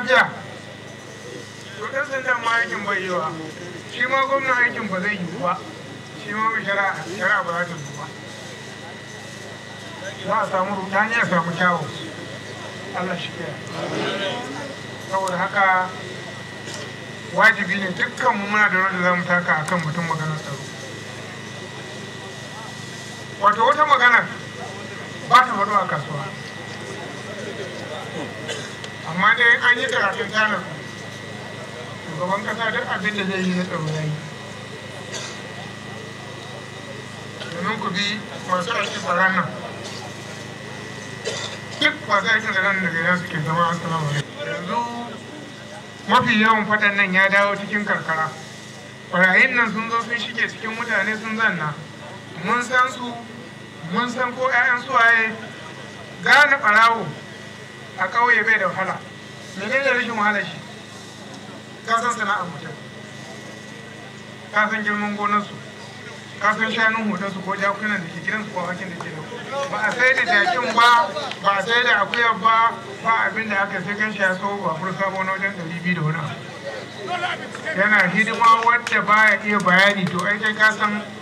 lafiya to ɗan sandan ma aikin bai yi wa shi ma gwamnan aikin ba zai yi ba shi ma mai shari'a ba za ta yi ba za a samu rudani a samu kyawu Allah shi kiyaye saboda haka wajibi ne dukkan mu muna da rawar da za mu taka akan mutum maganar tsaro wato wata magana ba ta faɗo a kasuwa amma dai an yi karatun tanar shugaban kasa duk abin da zai yi na tsaro ya yi domin ku bi masu aikin tsaron nan duk masu aikin tsaron daga yana suke zama assalamu alaikum yanzu mafi yawan faɗan nan ya dawo cikin karkara ɓarayin nan sun zo sun shige cikin mutane sun zanna mun san su mun san ko 'ya'yan suwaye gane ɓarawo a ƙauye bai da wahala mene ne rashin wahala shi ka san sana'ar mutum ka san girman gonarsu ka san shanun hotonsu ko jakunan da ke gidansu ko hakin da ke da ba a sai da jakin ba a sai da akuyar ba abin da aka sai kan shi ya so ba fursa ba na wajen 200 da wani abu yana hidima wadda baya iya bayani to ai kai ka san